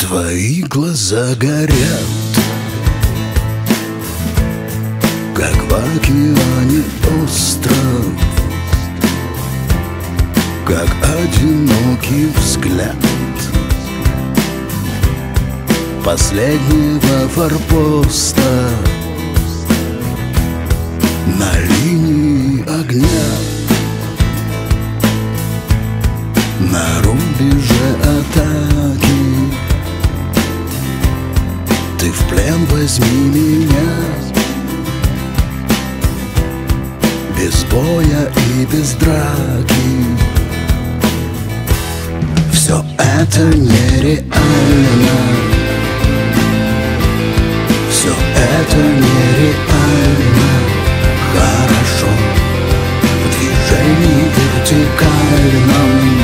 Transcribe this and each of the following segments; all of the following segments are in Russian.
Твои глаза горят, как в океане остров, как одинокий взгляд последнего форпоста на линии огня, на рубеже атаки. Ты в плен возьми меня, без боя и без драки. Все это нереально, все это нереально. Хорошо в движении вертикальном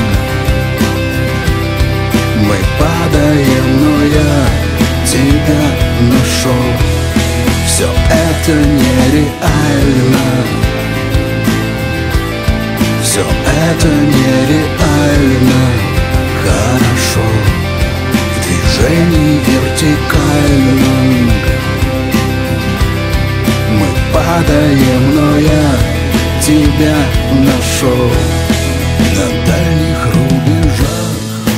мы падаем, но я тебя нашел. Все это нереально, все это нереально. Хорошо в движении вертикальном мы падаем, но я тебя нашел. На дальних рубежах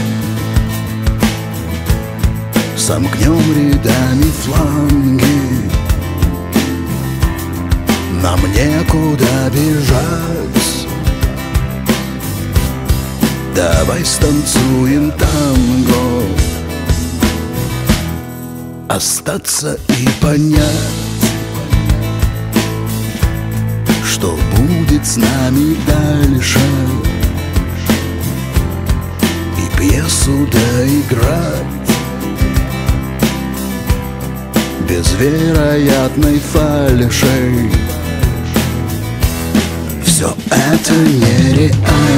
сомкнем рядами фланги. Нам некуда бежать, давай станцуем танго. Остаться и понять, что будет с нами дальше, и пьесу доиграть без вероятной фальши. Все это нереально,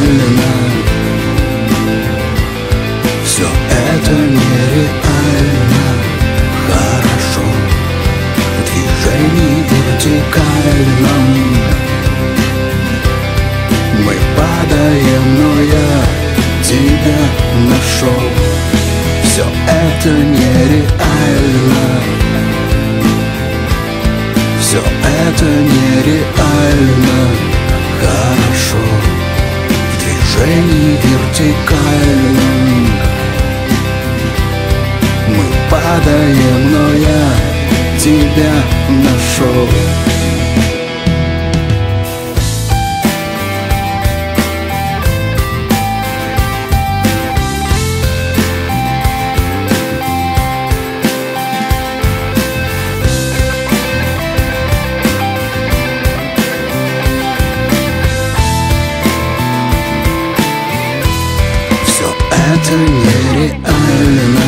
все это нереально. Хорошо в движении вертикальном мы падаем, но я тебя нашел. Все это нереально, все это нереально. Хорошо в движении вертикальном мы падаем, но я тебя нашел. Это нереально,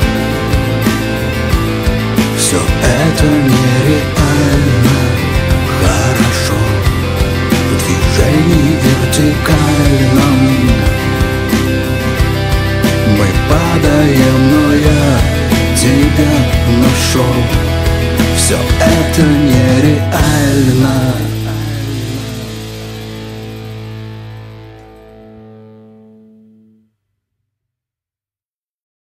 все это нереально. Хорошо в движении вертикальном мы падаем, но я тебя нашел. Все это нереально.